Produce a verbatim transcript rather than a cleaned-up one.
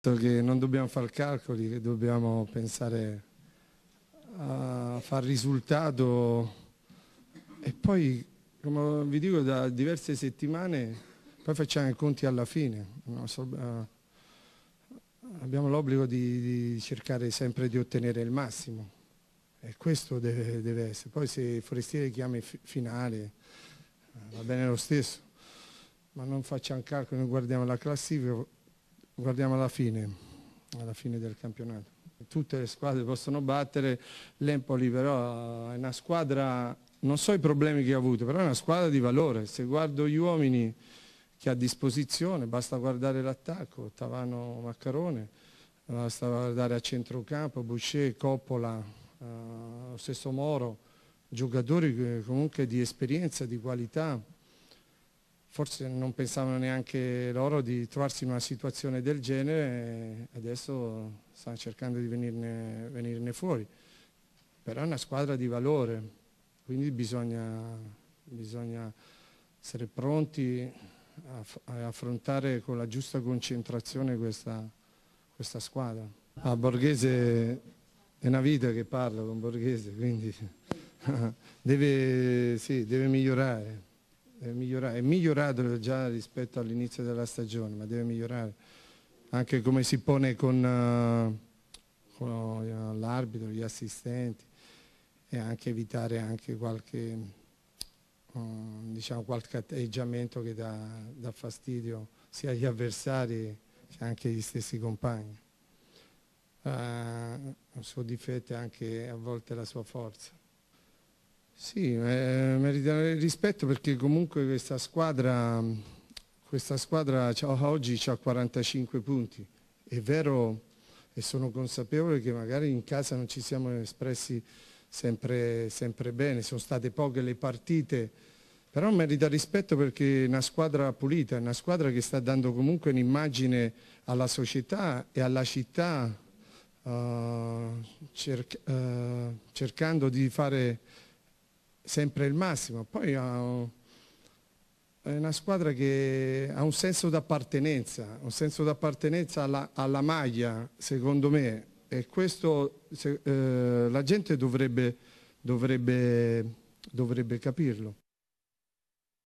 Che non dobbiamo fare calcoli, che dobbiamo pensare a fare risultato e poi, come vi dico, da diverse settimane poi facciamo i conti alla fine. No? So, uh, abbiamo l'obbligo di, di cercare sempre di ottenere il massimo e questo deve, deve essere. Poi se Forestieri chiama finale uh, va bene lo stesso, ma non facciamo calcoli, noi guardiamo la classifica. Guardiamo alla fine, alla fine del campionato. Tutte le squadre possono battere, l'Empoli però è una squadra, non so i problemi che ha avuto, però è una squadra di valore. Se guardo gli uomini che ha a disposizione, basta guardare l'attacco, Tavano, Maccarone, basta guardare a centrocampo, Boucher, Coppola, eh, lo stesso Moro, giocatori comunque di esperienza, di qualità. Forse non pensavano neanche loro di trovarsi in una situazione del genere e adesso stanno cercando di venirne, venirne fuori. Però è una squadra di valore, quindi bisogna, bisogna essere pronti a, a affrontare con la giusta concentrazione questa, questa squadra. A Borghese è una vita che parlo con Borghese, quindi deve, sì, deve migliorare. Deve migliorare. È migliorato già rispetto all'inizio della stagione, ma deve migliorare anche come si pone con, uh, con l'arbitro, gli assistenti e anche evitare anche qualche, uh, diciamo, qualche atteggiamento che dà, dà fastidio sia agli avversari che anche agli stessi compagni. Uh, il suo difetto è anche a volte la sua forza. Sì, eh, merita rispetto perché comunque questa squadra, questa squadra oggi ha quarantacinque punti. È vero e sono consapevole che magari in casa non ci siamo espressi sempre, sempre bene, sono state poche le partite, però merita rispetto perché è una squadra pulita, è una squadra che sta dando comunque un'immagine alla società e alla città, uh, cerc uh, cercando di fare sempre il massimo. Poi ha, è una squadra che ha un senso d'appartenenza, un senso d'appartenenza alla, alla maglia, secondo me, e questo se, eh, la gente dovrebbe, dovrebbe, dovrebbe capirlo.